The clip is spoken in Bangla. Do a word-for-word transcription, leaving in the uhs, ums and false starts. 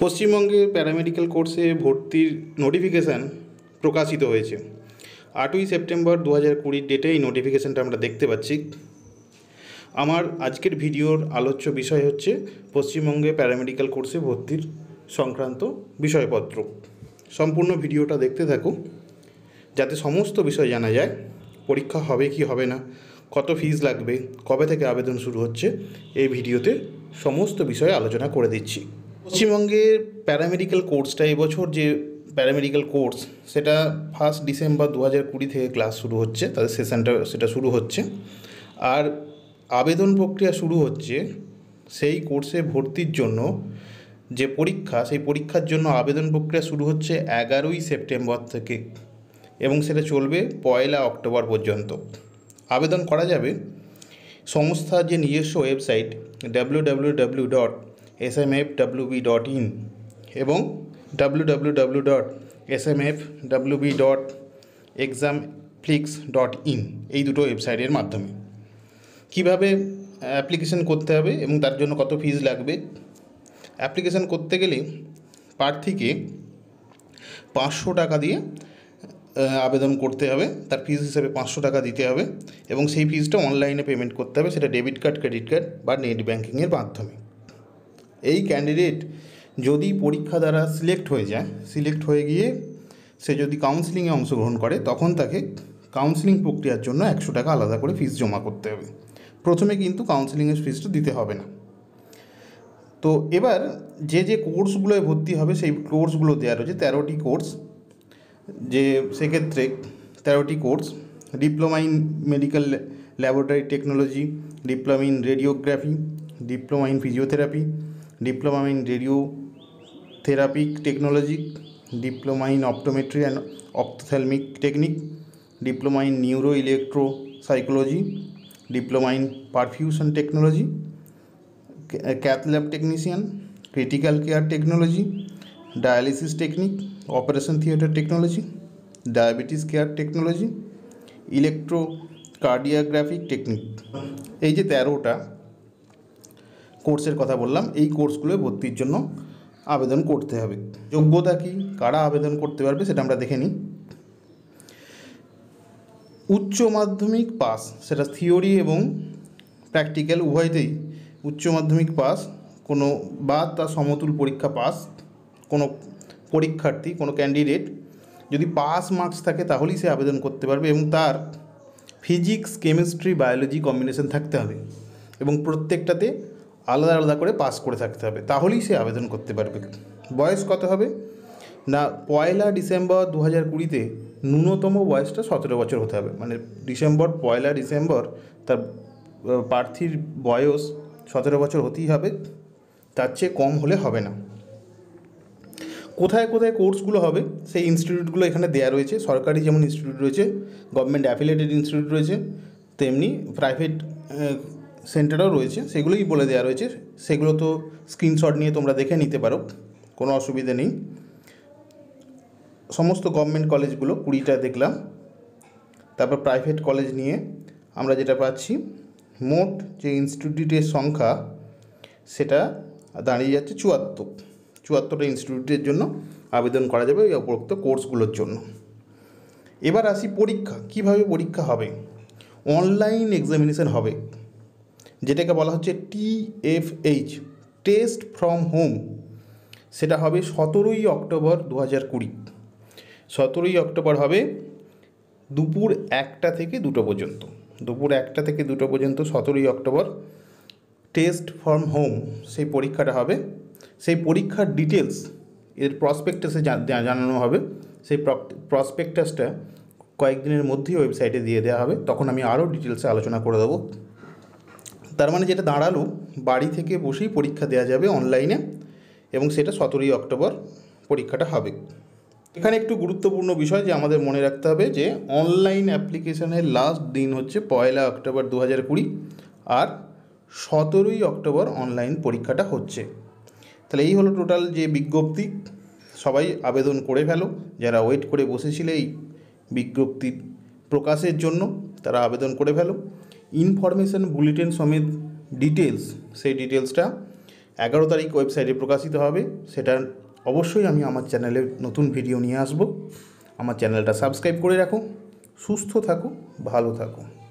পশ্চিমবঙ্গে প্যারামেডিক্যাল কোর্সে ভর্তির নোটিফিকেশান প্রকাশিত হয়েছে। আটই সেপ্টেম্বর দু হাজার কুড়ির ডেটে এই নোটিফিকেশানটা আমরা দেখতে পাচ্ছি। আমার আজকের ভিডিওর আলোচ্য বিষয় হচ্ছে পশ্চিমবঙ্গে প্যারামেডিক্যাল কোর্সে ভর্তির সংক্রান্ত বিষয়পত্র। সম্পূর্ণ ভিডিওটা দেখতে থাকো যাতে সমস্ত বিষয় জানা যায়। পরীক্ষা হবে কি হবে না, কত ফিজ লাগবে, কবে থেকে আবেদন শুরু হচ্ছে, এই ভিডিওতে সমস্ত বিষয়ে আলোচনা করে দিচ্ছি। পশ্চিমবঙ্গের প্যারামেডিক্যাল কোর্সটা এবছর যে প্যারামেডিক্যাল কোর্স সেটা ফার্স্ট ডিসেম্বর দু হাজার কুড়ি থেকে ক্লাস শুরু হচ্ছে, তাদের সেশনটা সেটা শুরু হচ্ছে। আর আবেদন প্রক্রিয়া শুরু হচ্ছে সেই কোর্সে ভর্তির জন্য যে পরীক্ষা, সেই পরীক্ষার জন্য আবেদন প্রক্রিয়া শুরু হচ্ছে এগারোই সেপ্টেম্বর থেকে এবং সেটা চলবে পয়লা অক্টোবর পর্যন্ত। আবেদন করা যাবে সংস্থার যে নিজস্ব website W W W dot S M F W B dot in এবং W W W dot S M F W B dot exam flix dot in এই দুটো ওয়েবসাইটের মাধ্যমে। কিভাবে অ্যাপ্লিকেশন করতে হবে এবং তার জন্য কত ফিজ লাগবে। অ্যাপ্লিকেশন করতে গেলে প্রার্থীকে পাঁচশো টাকা দিয়ে আবেদন করতে হবে, তার ফিজ হিসেবে পাঁচশো টাকা দিতে হবে এবং সেই ফিজটা অনলাইনে পেমেন্ট করতে হবে, সেটা ডেবিট কার্ড, ক্রেডিট কার্ড বা নেট ব্যাঙ্কিংয়ের মাধ্যমে। এই ক্যান্ডিডেট যদি পরীক্ষা দ্বারা সিলেক্ট হয়ে যায়, সিলেক্ট হয়ে গিয়ে সে যদি কাউন্সিলিংয়ে অংশগ্রহণ করে, তখন তাকে কাউন্সিলিং প্রক্রিয়ার জন্য একশো টাকা আলাদা করে ফিজ জমা করতে হবে। প্রথমে কিন্তু কাউন্সিলিংয়ের ফিজটা দিতে হবে না। তো এবার যে যে কোর্সগুলোয় ভর্তি হবে সেই কোর্সগুলো দেওয়া রয়েছে তেরোটি কোর্স। যে সেক্ষেত্রে তেরোটি course: diploma in medical laboratory technology, diploma in radiography, diploma in physiotherapy, diploma in radio therapic technology, diploma in optometry and ophthalmic technique, diploma in neuro electro psychology, diploma in perfusion technology, cath lab technician, critical care technology, dialysis technique, operation theatre technology, diabetes care technology, electro cardiographic technique. এই যে তেরোটা কোর্সের কথা বললাম, এই কোর্সগুলোয় ভর্তির জন্য আবেদন করতে হবে। যোগ্যতা কি, কারা আবেদন করতে পারবে সেটা আমরা দেখে নিই। উচ্চ মাধ্যমিক পাস, সেটা থিওরি এবং প্র্যাকটিক্যাল উভয়তেই উচ্চ মাধ্যমিক পাস কোনো বা তার সমতুল পরীক্ষা পাস কোনো পরীক্ষার্থী, কোনো ক্যান্ডিডেট যদি পাস মার্কস থাকে তাহলেই সে আবেদন করতে পারবে এবং তার ফিজিক্স, কেমিস্ট্রি, বায়োলজি কম্বিনেশন থাকতে হবে এবং প্রত্যেকটাতে আলাদা আলাদা করে পাস করে থাকতে হবে, তাহলেই সে আবেদন করতে পারবে। বয়স কত হবে না, পয়লা ডিসেম্বর দু হাজার কুড়িতে ন্যূনতম বয়সটা সতেরো বছর হতে হবে। মানে ডিসেম্বর পয়লা ডিসেম্বর তার প্রার্থীর বয়স সতেরো বছর হতেই হবে, তার চেয়ে কম হলে হবে না। কোথায় কোথায় কোর্সগুলো হবে সেই ইনস্টিটিউটগুলো এখানে দেওয়া রয়েছে। সরকারি যেমন ইনস্টিটিউট রয়েছে, গভর্নমেন্ট অ্যাফিলিয়েটেড ইনস্টিটিউট রয়েছে, তেমনি প্রাইভেট সেন্টারও রয়েছে, সেগুলোই বলে দেওয়া রয়েছে। সেগুলো তো স্ক্রিনশট নিয়ে তোমরা দেখে নিতে পারো, কোনো অসুবিধা নেই। সমস্ত গভর্নমেন্ট কলেজগুলো কুড়িটা দেখলাম। তারপর প্রাইভেট কলেজ নিয়ে আমরা যেটা পাচ্ছি, মোট যে ইনস্টিটিউটের সংখ্যা সেটা দাঁড়িয়ে যাচ্ছে চুয়াত্তর। চুয়াত্তরটা ইনস্টিটিউটের জন্য আবেদন করা যাবে এই উপরোক্ত কোর্সগুলোর জন্য। এবার আসি পরীক্ষা। কিভাবে পরীক্ষা হবে? অনলাইন এক্সামিনেশন হবে, যেটাকে বলা হচ্ছে T F H, test from home. সেটা হবে সতেরোই অক্টোবর দু হাজার কুড়ি। সতেরোই অক্টোবর হবে দুপুর একটা থেকে দুটো পর্যন্ত। দুপুর একটা থেকে দুটো পর্যন্ত সতেরোই অক্টোবর টেস্ট ফ্রম হোম সেই পরীক্ষাটা হবে। সেই পরীক্ষার ডিটেলস এর প্রসপেক্টাসে জানানো হবে। সেই প্রসপেক্টাসটা কয়েকদিনের মধ্যেই ওয়েবসাইটে দিয়ে দেওয়া হবে, তখন আমি আরও ডিটেলসে আলোচনা করে দেবো। তার মানে যেটা দাঁড়ালো, বাড়ি থেকে বসেই পরীক্ষা দেওয়া যাবে অনলাইনে এবং সেটা সতেরোই অক্টোবর পরীক্ষাটা হবে। এখানে একটু গুরুত্বপূর্ণ বিষয় যে আমাদের মনে রাখতে হবে যে অনলাইন অ্যাপ্লিকেশনের লাস্ট দিন হচ্ছে পয়লা অক্টোবর দু হাজার কুড়ি আর সতেরোই অক্টোবর অনলাইন পরীক্ষাটা হচ্ছে। তাহলে এই হলো টোটাল যে বিজ্ঞপ্তি। সবাই আবেদন করে ফেলো, যারা ওয়েট করে বসেছিলে এই বিজ্ঞপ্তি প্রকাশের জন্য তারা আবেদন করে ফেলো। ইনফরমেশান বুলেটিন সমেত ডিটেলস, সেই ডিটেলসটা এগারো তারিখ ওয়েবসাইটে প্রকাশিত হবে। সেটা অবশ্যই আমি আমার চ্যানেলে নতুন ভিডিও নিয়ে আসব। আমার চ্যানেলটা সাবস্ক্রাইব করে রাখো। সুস্থ থাকো, ভালো থাকো।